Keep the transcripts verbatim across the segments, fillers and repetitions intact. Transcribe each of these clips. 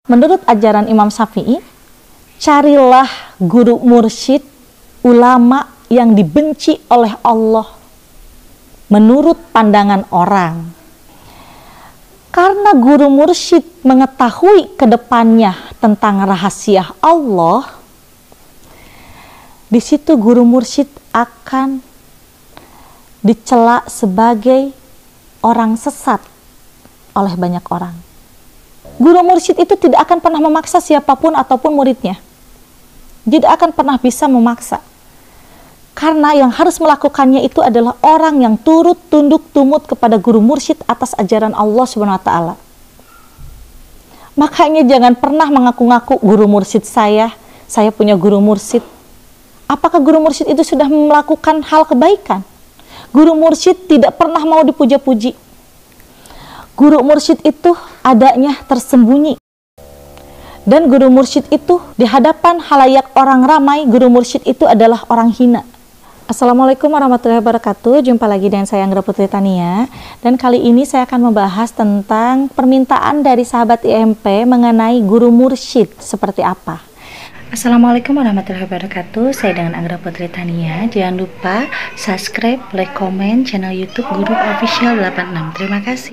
menurut ajaran Imam Syafi'i, carilah guru mursyid, ulama yang dibenci oleh Allah menurut pandangan orang. Karena guru mursyid mengetahui ke depannya tentang rahasia Allah, di situ guru mursyid akan dicela sebagai orang sesat oleh banyak orang. Guru mursyid itu tidak akan pernah memaksa siapapun ataupun muridnya. Tidak akan pernah bisa memaksa. Karena yang harus melakukannya itu adalah orang yang turut tunduk tumut kepada guru mursyid atas ajaran Allah subhanahu wa taala. Makanya jangan pernah mengaku-ngaku guru mursyid saya, saya punya guru mursyid. Apakah guru mursyid itu sudah melakukan hal kebaikan? Guru mursyid tidak pernah mau dipuja-puji. Guru mursyid itu adanya tersembunyi. Dan guru mursyid itu di hadapan halayak orang ramai, guru mursyid itu adalah orang hina. Assalamualaikum warahmatullahi wabarakatuh. Jumpa lagi dengan saya Anggra Putri Tania. Dan kali ini saya akan membahas tentang permintaan dari sahabat I M P mengenai guru mursyid seperti apa. Assalamualaikum warahmatullahi wabarakatuh. Saya dengan Anggra Putri Tania. Jangan lupa subscribe, like, komen channel YouTube Guru Official delapan enam. Terima kasih.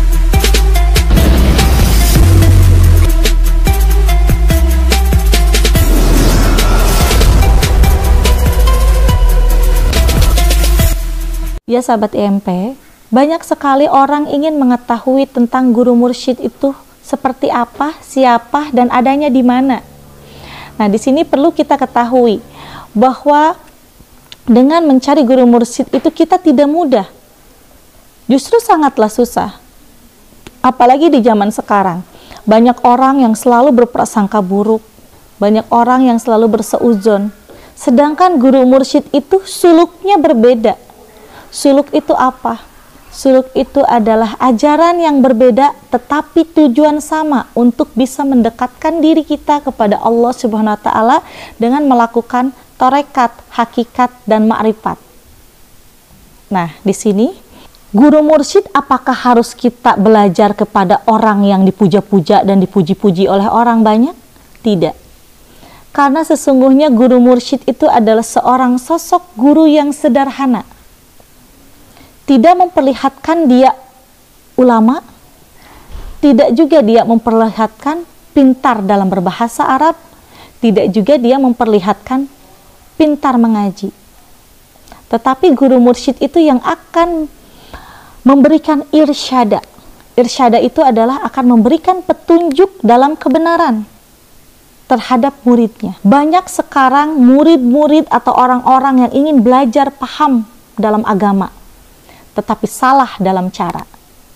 Ya sahabat I M P, banyak sekali orang ingin mengetahui tentang guru mursyid itu seperti apa, siapa, dan adanya di mana. Nah, di sini perlu kita ketahui bahwa dengan mencari guru mursyid itu kita tidak mudah. Justru sangatlah susah. Apalagi di zaman sekarang. Banyak orang yang selalu berprasangka buruk. Banyak orang yang selalu berseuzon. Sedangkan guru mursyid itu suluknya berbeda. Suluk itu apa? Suluk itu adalah ajaran yang berbeda tetapi tujuan sama untuk bisa mendekatkan diri kita kepada Allah Subhanahu wa taala dengan melakukan tarekat, hakikat, dan ma'rifat. Nah, di sini guru mursyid apakah harus kita belajar kepada orang yang dipuja-puja dan dipuji-puji oleh orang banyak? Tidak. Karena sesungguhnya guru mursyid itu adalah seorang sosok guru yang sederhana. Tidak memperlihatkan dia ulama, tidak juga dia memperlihatkan pintar dalam berbahasa Arab, tidak juga dia memperlihatkan pintar mengaji. Tetapi guru mursyid itu yang akan memberikan irsyada. Irsyada itu adalah akan memberikan petunjuk dalam kebenaran terhadap muridnya. Banyak sekarang murid-murid atau orang-orang yang ingin belajar paham dalam agama, tetapi salah dalam cara.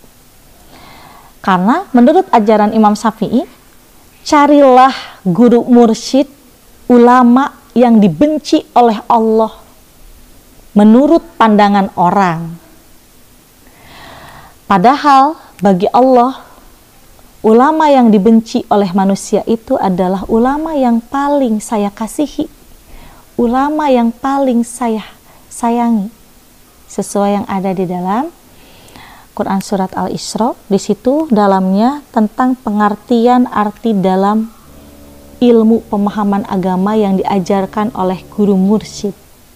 Karena menurut ajaran Imam Syafi'i, carilah guru mursyid, ulama yang dibenci oleh Allah menurut pandangan orang. Padahal bagi Allah, ulama yang dibenci oleh manusia itu adalah ulama yang paling saya kasihi, ulama yang paling saya sayangi. Sesuai yang ada di dalam Quran surat Al-Isra, di situ dalamnya tentang pengertian arti dalam ilmu pemahaman agama yang diajarkan oleh guru mursyid.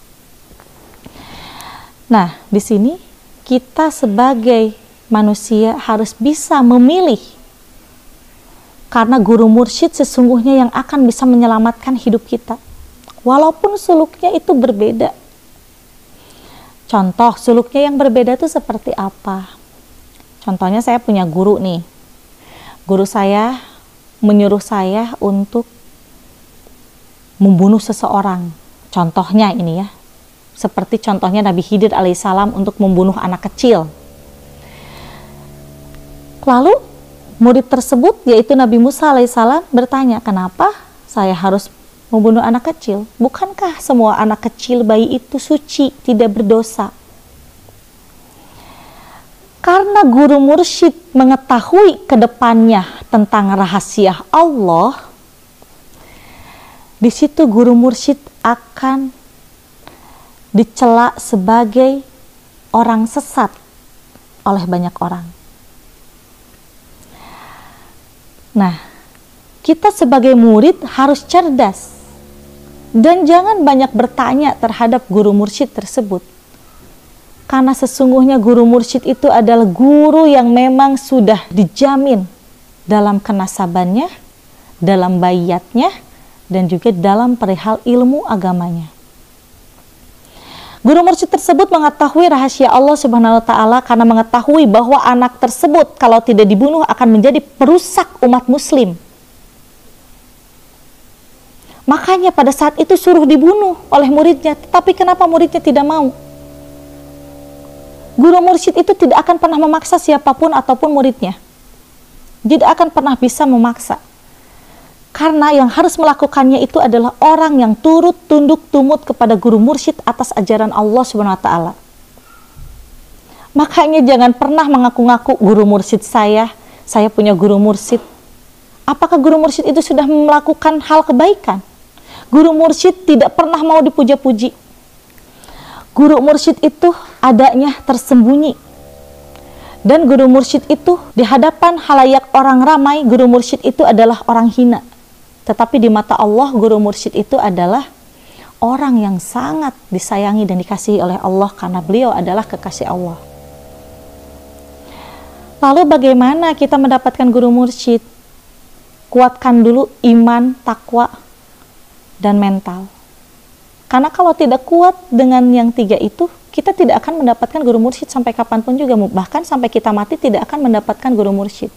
Nah, di sini kita sebagai manusia harus bisa memilih, karena guru mursyid sesungguhnya yang akan bisa menyelamatkan hidup kita, walaupun suluknya itu berbeda. Contoh suluknya yang berbeda itu seperti apa? Contohnya saya punya guru nih. Guru saya menyuruh saya untuk membunuh seseorang. Contohnya ini ya. Seperti contohnya Nabi Khidir alaihissalam untuk membunuh anak kecil. Lalu murid tersebut yaitu Nabi Musa alaihissalam bertanya, kenapa saya harus membunuh anak kecil? Bukankah semua anak kecil bayi itu suci, tidak berdosa? Karena guru mursyid mengetahui ke depannya tentang rahasia Allah, di situ guru mursyid akan dicela sebagai orang sesat oleh banyak orang. Nah, kita sebagai murid harus cerdas dan jangan banyak bertanya terhadap guru mursyid tersebut. Karena sesungguhnya guru mursyid itu adalah guru yang memang sudah dijamin dalam kenasabannya, dalam bayatnya, dan juga dalam perihal ilmu agamanya. Guru mursyid tersebut mengetahui rahasia Allah Subhanahu wa taala karena mengetahui bahwa anak tersebut kalau tidak dibunuh akan menjadi perusak umat muslim. Makanya pada saat itu suruh dibunuh oleh muridnya, tetapi kenapa muridnya tidak mau? Guru mursyid itu tidak akan pernah memaksa siapapun ataupun muridnya. Tidak akan pernah bisa memaksa. Karena yang harus melakukannya itu adalah orang yang turut tunduk tumut kepada guru mursyid atas ajaran Allah Subhanahu wa taala. Makanya jangan pernah mengaku-ngaku guru mursyid saya, saya punya guru mursyid. Apakah guru mursyid itu sudah melakukan hal kebaikan? Guru mursyid tidak pernah mau dipuja-puji. Guru mursyid itu adanya tersembunyi. Dan guru mursyid itu di hadapan halayak orang ramai, guru mursyid itu adalah orang hina. Tetapi di mata Allah, guru mursyid itu adalah orang yang sangat disayangi dan dikasihi oleh Allah karena beliau adalah kekasih Allah. Lalu bagaimana kita mendapatkan guru mursyid? Kuatkan dulu iman, takwa, dan mental. Karena kalau tidak kuat dengan yang tiga itu, kita tidak akan mendapatkan guru mursyid sampai kapanpun juga. Bahkan sampai kita mati tidak akan mendapatkan guru mursyid.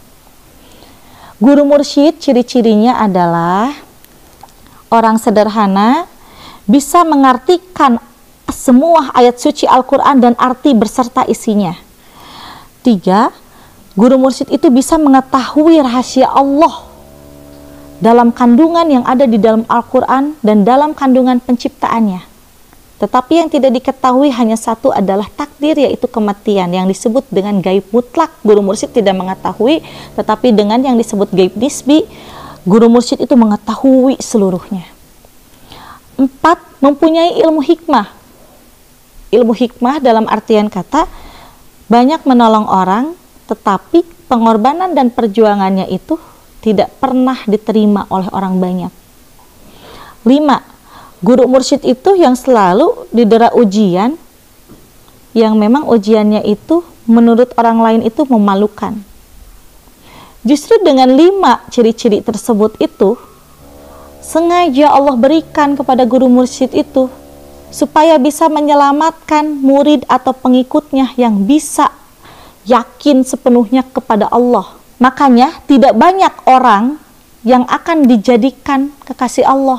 Guru mursyid ciri-cirinya adalah orang sederhana, bisa mengartikan semua ayat suci Al-Quran dan arti beserta isinya. Tiga, guru mursyid itu bisa mengetahui rahasia Allah dalam kandungan yang ada di dalam Al-Quran dan dalam kandungan penciptaannya. Tetapi yang tidak diketahui hanya satu adalah takdir, yaitu kematian yang disebut dengan gaib mutlak. Guru mursyid tidak mengetahui, tetapi dengan yang disebut gaib nisbi, guru mursyid itu mengetahui seluruhnya. Empat, mempunyai ilmu hikmah. Ilmu hikmah dalam artian kata banyak menolong orang, tetapi pengorbanan dan perjuangannya itu tidak pernah diterima oleh orang banyak. Lima, guru mursyid itu yang selalu didera ujian, yang memang ujiannya itu menurut orang lain itu memalukan. Justru dengan lima ciri-ciri tersebut itu, sengaja Allah berikan kepada guru mursyid itu, supaya bisa menyelamatkan murid atau pengikutnya yang bisa yakin sepenuhnya kepada Allah. Makanya tidak banyak orang yang akan dijadikan kekasih Allah.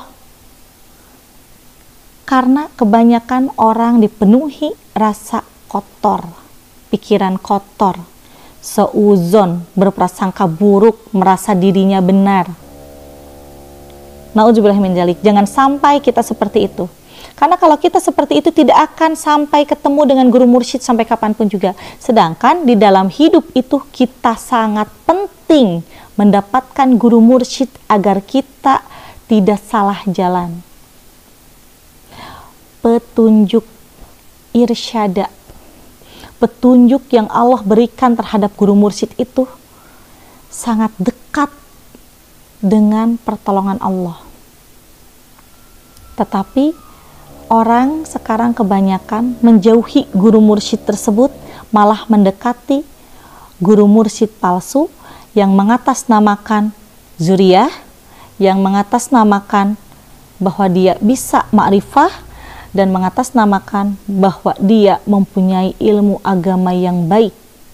Karena kebanyakan orang dipenuhi rasa kotor, pikiran kotor, seuzon, berprasangka buruk, merasa dirinya benar. Nauzubillah min dzalik. Jangan sampai kita seperti itu. Karena kalau kita seperti itu tidak akan sampai ketemu dengan guru mursyid sampai kapanpun juga. Sedangkan di dalam hidup itu kita sangat penting mendapatkan guru mursyid agar kita tidak salah jalan. Petunjuk irsyada, petunjuk yang Allah berikan terhadap guru mursyid itu sangat dekat dengan pertolongan Allah. Tetapi orang sekarang kebanyakan menjauhi guru mursyid tersebut, malah mendekati guru mursyid palsu yang mengatasnamakan zuriyah, yang mengatasnamakan bahwa dia bisa ma'rifah, dan mengatasnamakan bahwa dia mempunyai ilmu agama yang baik.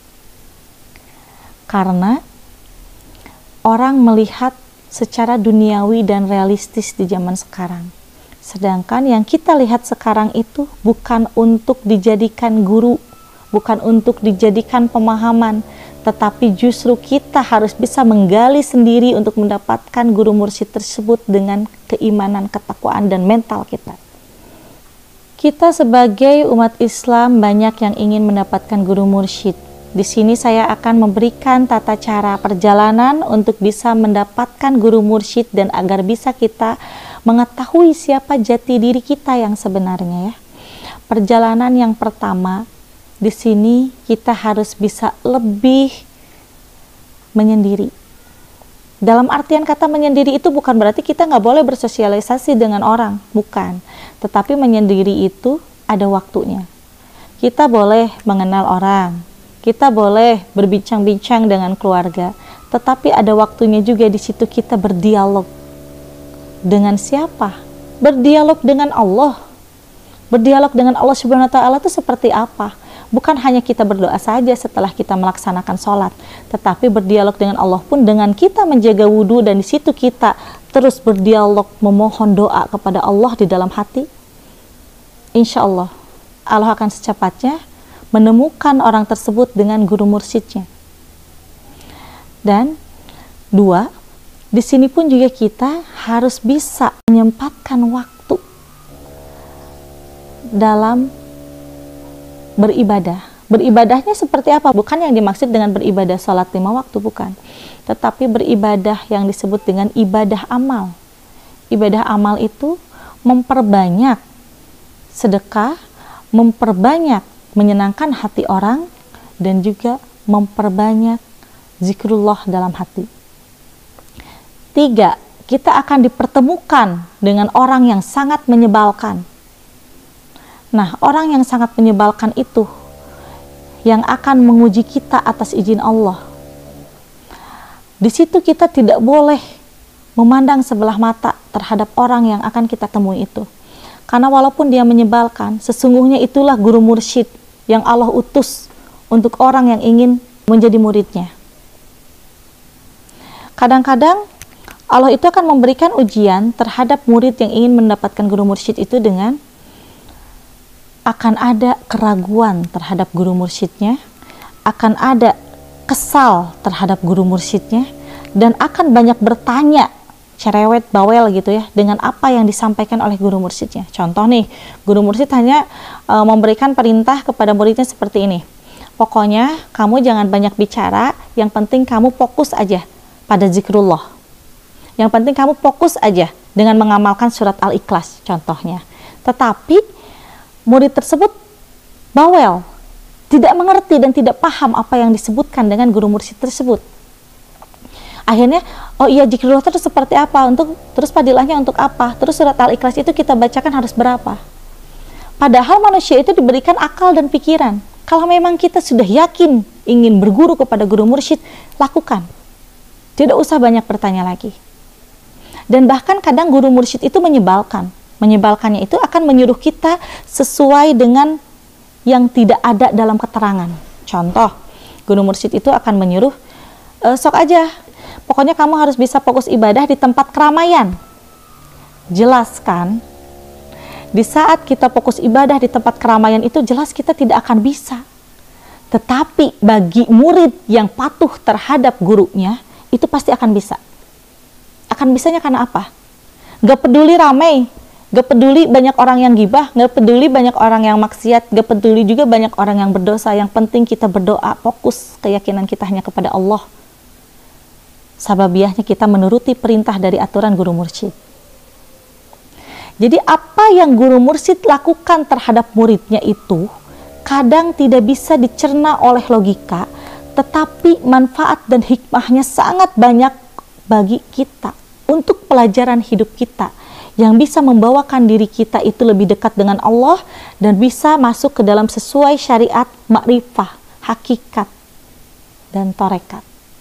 Karena orang melihat secara duniawi dan realistis di zaman sekarang. Sedangkan yang kita lihat sekarang itu bukan untuk dijadikan guru, bukan untuk dijadikan pemahaman, tetapi justru kita harus bisa menggali sendiri untuk mendapatkan guru mursyid tersebut dengan keimanan, ketakwaan, dan mental kita. Kita sebagai umat Islam banyak yang ingin mendapatkan guru mursyid. Di sini saya akan memberikan tata cara perjalanan untuk bisa mendapatkan guru mursyid dan agar bisa kita mengetahui siapa jati diri kita yang sebenarnya ya. Perjalanan yang pertama, di sini kita harus bisa lebih menyendiri. Dalam artian kata menyendiri itu bukan berarti kita nggak boleh bersosialisasi dengan orang, bukan. Tetapi menyendiri itu ada waktunya. Kita boleh mengenal orang, kita boleh berbincang-bincang dengan keluarga, tetapi ada waktunya juga di situ kita berdialog. Dengan siapa? Berdialog dengan Allah. Berdialog dengan Allah Subhanahu wa taala itu seperti apa? Bukan hanya kita berdoa saja setelah kita melaksanakan sholat, tetapi berdialog dengan Allah pun dengan kita menjaga wudhu, dan di situ kita terus berdialog memohon doa kepada Allah di dalam hati. Insya Allah, Allah akan secepatnya menemukan orang tersebut dengan guru mursyidnya. Dan dua, di sini pun juga kita harus bisa menyempatkan waktu dalam beribadah. Beribadahnya seperti apa? Bukan yang dimaksud dengan beribadah salat lima waktu, bukan. Tetapi beribadah yang disebut dengan ibadah amal. Ibadah amal itu memperbanyak sedekah, memperbanyak menyenangkan hati orang, dan juga memperbanyak zikrullah dalam hati. Tiga, kita akan dipertemukan dengan orang yang sangat menyebalkan. Nah, orang yang sangat menyebalkan itu yang akan menguji kita atas izin Allah. Di situ kita tidak boleh memandang sebelah mata terhadap orang yang akan kita temui itu. Karena walaupun dia menyebalkan, sesungguhnya itulah guru mursyid yang Allah utus untuk orang yang ingin menjadi muridnya. Kadang-kadang Allah itu akan memberikan ujian terhadap murid yang ingin mendapatkan guru mursyid itu dengan akan ada keraguan terhadap guru mursyidnya, akan ada kesal terhadap guru mursyidnya, dan akan banyak bertanya, cerewet, bawel gitu ya, dengan apa yang disampaikan oleh guru mursyidnya. Contoh nih, guru mursyid hanya e, memberikan perintah kepada muridnya seperti ini. Pokoknya kamu jangan banyak bicara, yang penting kamu fokus aja pada zikrullah. Yang penting kamu fokus aja dengan mengamalkan surat Al-Ikhlas, contohnya. Tetapi murid tersebut bawel, tidak mengerti dan tidak paham apa yang disebutkan dengan guru mursyid tersebut. Akhirnya, oh iya, zikrullah itu seperti apa, untuk terus fadilahnya untuk apa, terus surat Al-Ikhlas itu kita bacakan harus berapa. Padahal manusia itu diberikan akal dan pikiran. Kalau memang kita sudah yakin ingin berguru kepada guru mursyid, lakukan. Tidak usah banyak bertanya lagi. Dan bahkan kadang guru mursyid itu menyebalkan. Menyebalkannya itu akan menyuruh kita sesuai dengan yang tidak ada dalam keterangan. Contoh, guru mursyid itu akan menyuruh, e, sok aja, pokoknya kamu harus bisa fokus ibadah di tempat keramaian. Jelaskan, di saat kita fokus ibadah di tempat keramaian itu jelas kita tidak akan bisa. Tetapi bagi murid yang patuh terhadap gurunya, itu pasti akan bisa. Akan bisanya karena apa? Gak peduli ramai, gak peduli banyak orang yang gibah, gak peduli banyak orang yang maksiat, gak peduli juga banyak orang yang berdosa. Yang penting kita berdoa, fokus keyakinan kita hanya kepada Allah. Sababiahnya kita menuruti perintah dari aturan guru mursyid. Jadi apa yang guru mursyid lakukan terhadap muridnya itu kadang tidak bisa dicerna oleh logika, tetapi manfaat dan hikmahnya sangat banyak bagi kita untuk pelajaran hidup kita, yang bisa membawakan diri kita itu lebih dekat dengan Allah dan bisa masuk ke dalam sesuai syariat, makrifah, hakikat, dan tarekat.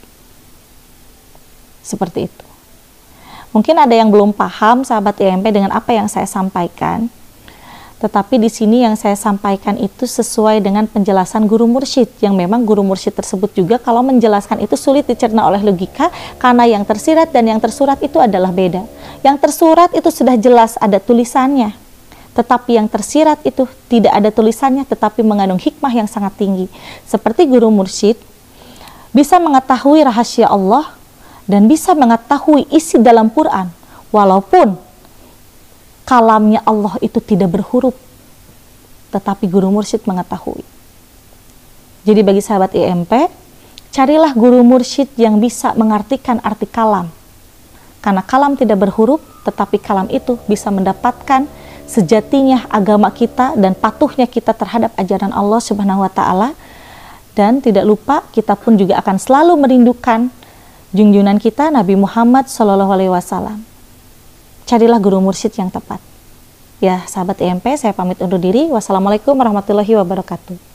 Seperti itu. Mungkin ada yang belum paham sahabat I M P dengan apa yang saya sampaikan, tetapi di sini yang saya sampaikan itu sesuai dengan penjelasan guru mursyid, yang memang guru mursyid tersebut juga kalau menjelaskan itu sulit dicerna oleh logika, karena yang tersirat dan yang tersurat itu adalah beda. Yang tersurat itu sudah jelas ada tulisannya, tetapi yang tersirat itu tidak ada tulisannya tetapi mengandung hikmah yang sangat tinggi. Seperti guru mursyid bisa mengetahui rahasia Allah dan bisa mengetahui isi dalam Quran, walaupun kalamnya Allah itu tidak berhuruf, tetapi guru mursyid mengetahui. Jadi bagi sahabat I M P, carilah guru mursyid yang bisa mengartikan arti kalam. Karena kalam tidak berhuruf, tetapi kalam itu bisa mendapatkan sejatinya agama kita dan patuhnya kita terhadap ajaran Allah Subhanahu wa taala. Dan tidak lupa kita pun juga akan selalu merindukan junjungan kita Nabi Muhammad Shallallahu Alaihi Wasallam. Carilah guru mursyid yang tepat. Ya, sahabat I M P, saya pamit undur diri. Wassalamualaikum warahmatullahi wabarakatuh.